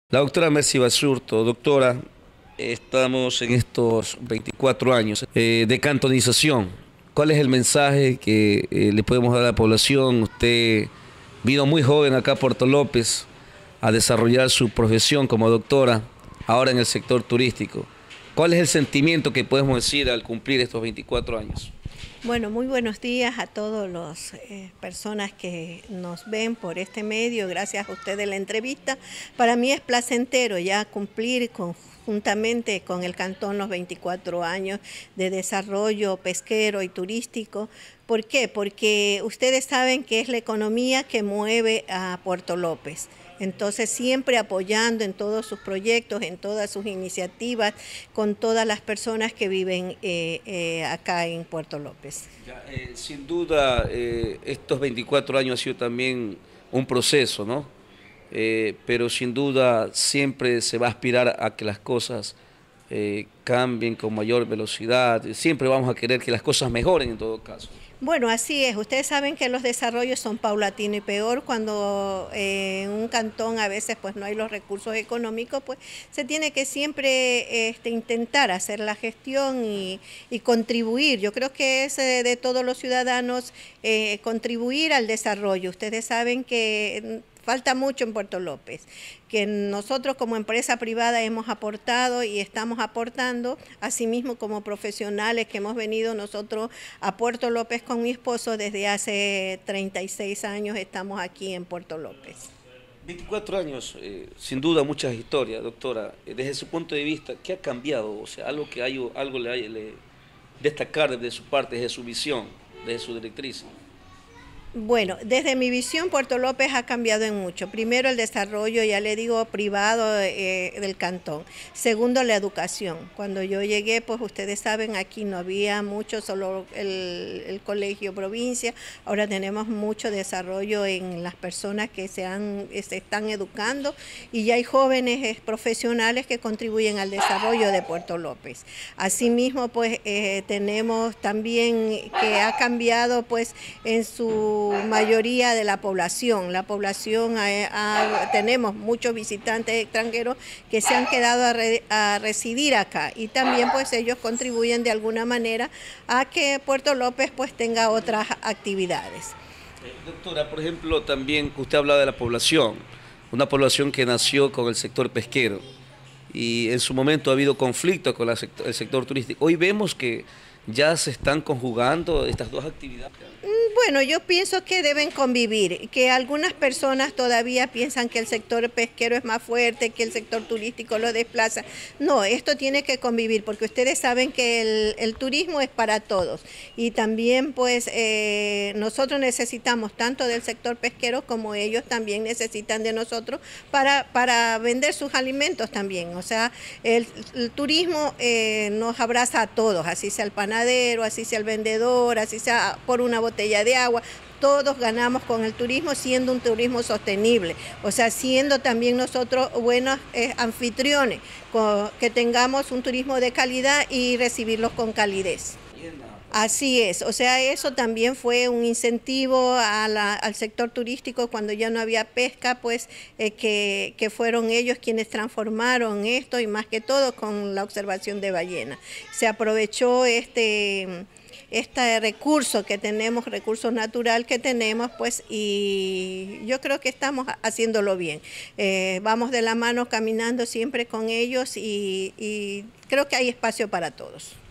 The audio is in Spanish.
La doctora Mercy Basurto, doctora, estamos en estos 24 años de cantonización. ¿Cuál es el mensaje que le podemos dar a la población? Usted vino muy joven acá a Puerto López a desarrollar su profesión como doctora, ahora en el sector turístico. ¿Cuál es el sentimiento que podemos decir al cumplir estos 24 años? Bueno, muy buenos días a todas las personas que nos ven por este medio. Gracias a ustedes la entrevista. Para mí es placentero ya cumplir juntamente con el Cantón los 24 años de desarrollo pesquero y turístico. ¿Por qué? Porque ustedes saben que es la economía que mueve a Puerto López. Entonces siempre apoyando en todos sus proyectos, en todas sus iniciativas, con todas las personas que viven acá en Puerto López. Ya, sin duda, estos 24 años ha sido también un proceso, ¿no? Pero sin duda siempre se va a aspirar a que las cosas cambien con mayor velocidad. Siempre vamos a querer que las cosas mejoren en todo caso. Bueno, así es. Ustedes saben que los desarrollos son paulatinos y peor cuando en un cantón a veces pues no hay los recursos económicos, pues se tiene que siempre intentar hacer la gestión y contribuir. Yo creo que es de todos los ciudadanos contribuir al desarrollo. Ustedes saben que falta mucho en Puerto López, que nosotros como empresa privada hemos aportado y estamos aportando, asimismo como profesionales que hemos venido nosotros a Puerto López con mi esposo desde hace 36 años estamos aquí en Puerto López. 24 años, sin duda muchas historias, doctora. Desde su punto de vista, ¿qué ha cambiado? O sea, algo que algo le destacar desde su parte, desde su visión, desde su directriz. Bueno, desde mi visión Puerto López ha cambiado en mucho. Primero el desarrollo, ya le digo, privado del cantón. Segundo, la educación. Cuando yo llegué, pues ustedes saben, aquí no había mucho, solo el colegio provincia. Ahora tenemos mucho desarrollo en las personas que se están educando y ya hay jóvenes profesionales que contribuyen al desarrollo de Puerto López. Asimismo, pues tenemos también que ha cambiado pues en su mayoría de la población. La población, tenemos muchos visitantes extranjeros que se han quedado a residir acá y también pues ellos contribuyen de alguna manera a que Puerto López pues tenga otras actividades. Doctora, por ejemplo, también usted hablaba de la población, una población que nació con el sector pesquero y en su momento ha habido conflicto con el sector turístico. Hoy vemos que ya se están conjugando estas dos actividades. Bueno, yo pienso que deben convivir, que algunas personas todavía piensan que el sector pesquero es más fuerte, que el sector turístico lo desplaza. No, esto tiene que convivir porque ustedes saben que el turismo es para todos y también pues nosotros necesitamos tanto del sector pesquero como ellos también necesitan de nosotros para vender sus alimentos también. O sea, el turismo nos abraza a todos, así sea el panadero, así sea el vendedor, así sea por una botella de agua, todos ganamos con el turismo siendo un turismo sostenible, o sea, siendo también nosotros buenos anfitriones, que tengamos un turismo de calidad y recibirlos con calidez. Así es, o sea, eso también fue un incentivo al sector turístico cuando ya no había pesca, pues que fueron ellos quienes transformaron esto y más que todo con la observación de ballenas. Se aprovechó este recurso que tenemos, recurso natural que tenemos, pues, y yo creo que estamos haciéndolo bien. Vamos de la mano caminando siempre con ellos y creo que hay espacio para todos.